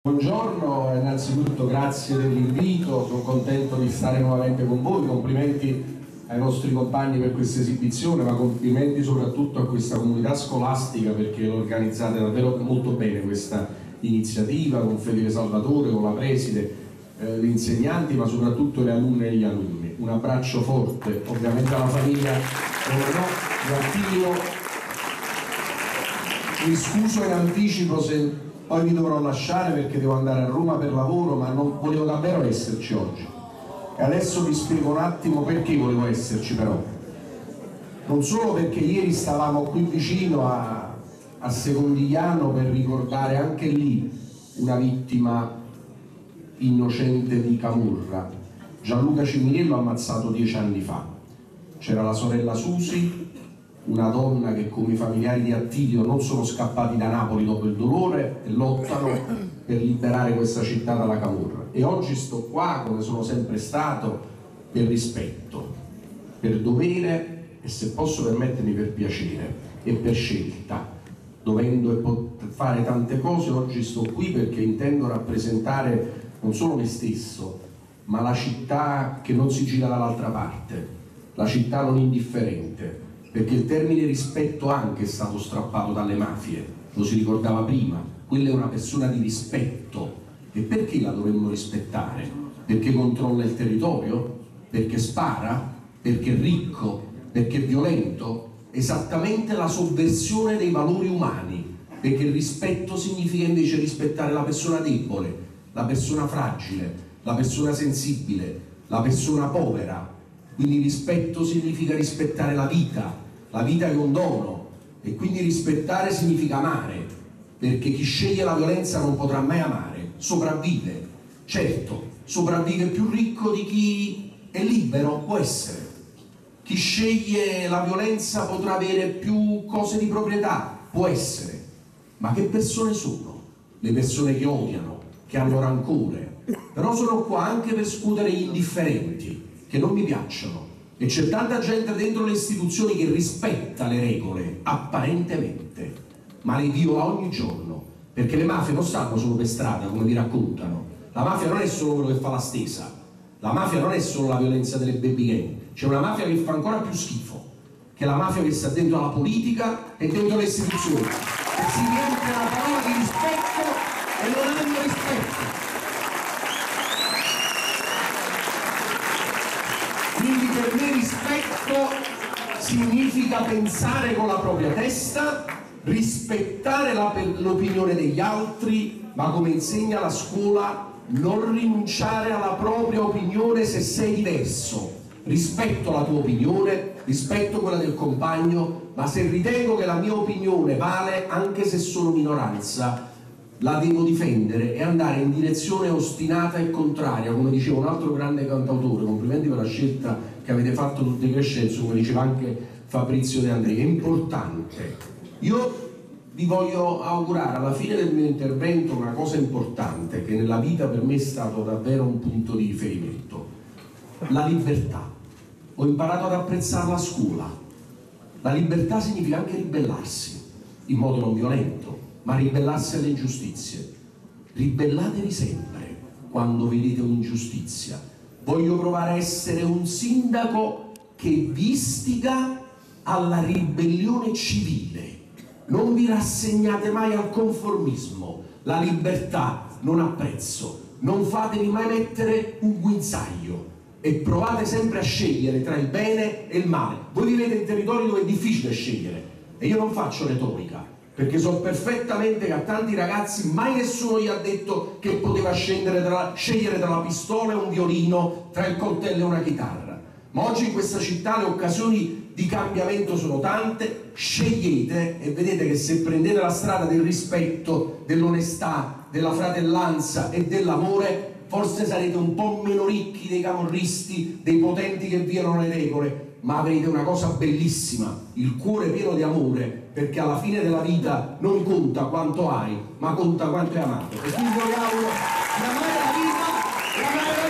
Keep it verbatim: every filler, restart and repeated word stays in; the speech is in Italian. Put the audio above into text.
Buongiorno, innanzitutto grazie dell'invito, sono contento di stare nuovamente con voi, complimenti ai nostri compagni per questa esibizione, ma complimenti soprattutto a questa comunità scolastica perché organizzate davvero molto bene questa iniziativa con Fedele Salvatore, con la preside, eh, gli insegnanti, ma soprattutto le alunne e gli alunni. Un abbraccio forte ovviamente alla famiglia Attilio. Mi scuso in anticipo se poi vi dovrò lasciare perché devo andare a Roma per lavoro, ma non volevo davvero esserci oggi. E adesso vi spiego un attimo perché volevo esserci però. Non solo perché ieri stavamo qui vicino a, a Secondigliano per ricordare anche lì una vittima innocente di camorra. Gianluca Ciminiello ammazzato dieci anni fa. C'era la sorella Susi, una donna che come i familiari di Attilio non sono scappati da Napoli dopo il dolore e lottano per liberare questa città dalla camorra. E oggi sto qua, come sono sempre stato, per rispetto, per dovere e, se posso permettermi, per piacere e per scelta. Dovendo e poter fare tante cose, oggi sto qui perché intendo rappresentare non solo me stesso, ma la città che non si gira dall'altra parte, la città non indifferente, perché il termine rispetto anche è stato strappato dalle mafie, lo si ricordava prima. Quella è una persona di rispetto. E perché la dovremmo rispettare? Perché controlla il territorio? Perché spara? Perché è ricco? Perché è violento? Esattamente la sovversione dei valori umani, perché il rispetto significa invece rispettare la persona debole, la persona fragile, la persona sensibile, la persona povera. Quindi rispetto significa rispettare la vita. La vita è un dono e quindi rispettare significa amare, perché chi sceglie la violenza non potrà mai amare, sopravvive. Certo, sopravvive più ricco di chi è libero, può essere. Chi sceglie la violenza potrà avere più cose di proprietà, può essere. Ma che persone sono? Le persone che odiano, che hanno rancore. Però sono qua anche per scudere gli indifferenti, che non mi piacciono. E c'è tanta gente dentro le istituzioni che rispetta le regole, apparentemente, ma le viola ogni giorno, perché le mafie non stanno solo per strada, come vi raccontano. La mafia non è solo quello che fa la stesa, la mafia non è solo la violenza delle baby gang, c'è una mafia che fa ancora più schifo, che è la mafia che sta dentro alla politica e dentro le istituzioni, che si riempie la parola di rispetto e non hanno rispetto. Quindi per me rispetto significa pensare con la propria testa, rispettare l'opinione degli altri, ma come insegna la scuola, non rinunciare alla propria opinione se sei diverso. Rispetto la tua opinione, rispetto quella del compagno, ma se ritengo che la mia opinione vale anche se sono minoranza, la devo difendere e andare in direzione ostinata e contraria, come diceva un altro grande cantautore. Complimenti per la scelta che avete fatto tutti Crescenzo, come diceva anche Fabrizio De André. È importante. Io vi voglio augurare alla fine del mio intervento una cosa importante che nella vita per me è stato davvero un punto di riferimento: la libertà. Ho imparato ad apprezzarla a scuola. La libertà significa anche ribellarsi in modo non violento, ma ribellarsi alle ingiustizie. Ribellatevi sempre quando vedete un'ingiustizia. Voglio provare a essere un sindaco che vi istiga alla ribellione civile. Non vi rassegnate mai al conformismo. La libertà non ha prezzo. Non fatevi mai mettere un guinzaglio e provate sempre a scegliere tra il bene e il male. Voi vivete in territori dove è difficile scegliere e io non faccio retorica, perché so perfettamente che a tanti ragazzi mai nessuno gli ha detto che poteva scendere tra, scegliere tra la pistola e un violino, tra il coltello e una chitarra. Ma oggi in questa città le occasioni di cambiamento sono tante. Scegliete e vedete che se prendete la strada del rispetto, dell'onestà, della fratellanza e dell'amore, forse sarete un po' meno ricchi dei camorristi, dei potenti che violano le regole, ma avrete una cosa bellissima, il cuore pieno di amore, perché alla fine della vita non conta quanto hai, ma conta quanto hai amato. E quindi vi auguro di amare la vita e amare la